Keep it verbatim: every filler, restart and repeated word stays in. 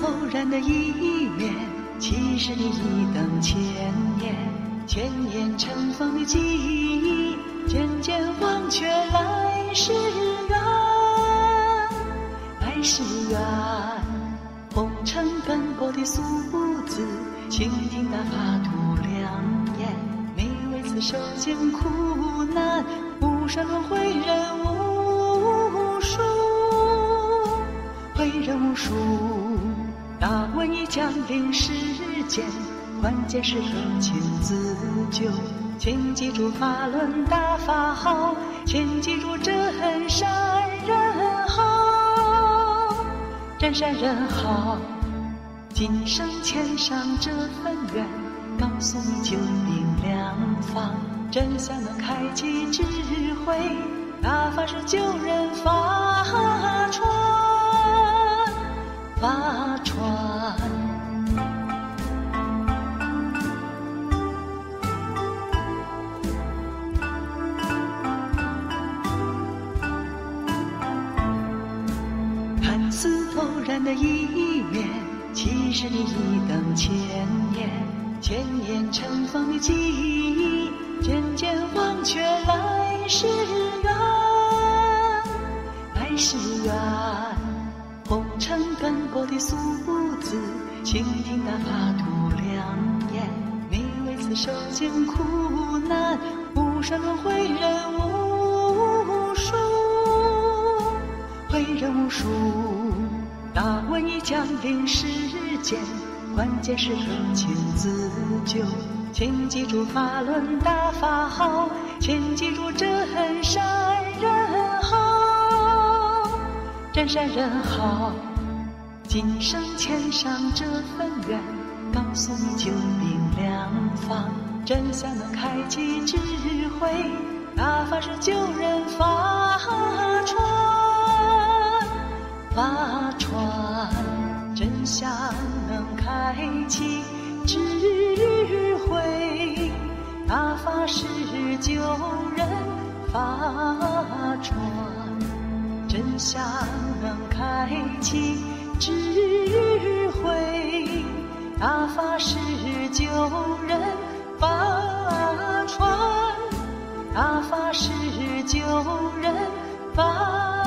偶然的一面，其实你已等千年。千年尘封的记忆，渐渐忘却来时缘，来时缘。红尘奔波的素字，倾听那法度良言。每为此受尽苦难，无声轮回人无数，回人无数。大瘟疫降临世间，关键时刻请自救。请记住法轮大法好，请记住真善人好，真善人好。今生欠上这份缘，告诉你救命良方，真相能开启智慧，大法是救人法船，法船。看似偶然的一面，其实你已等千年。千年尘封的记忆，渐渐忘却来时缘，来时缘。红尘奔波的素字，倾听那法度良言。你为此受尽苦难，无声轮回人无数，回人无数。大瘟疫降临世间，关键时刻请自救。请记住法轮大法好，请记住真善人好，真善人好。今生欠上这份缘，告诉你救命良方，真相能开启智慧，大法是救人法船，法船。真相能开启智慧，大法是救人法船。真相能开启智慧，大法是救人法船，大法是救人法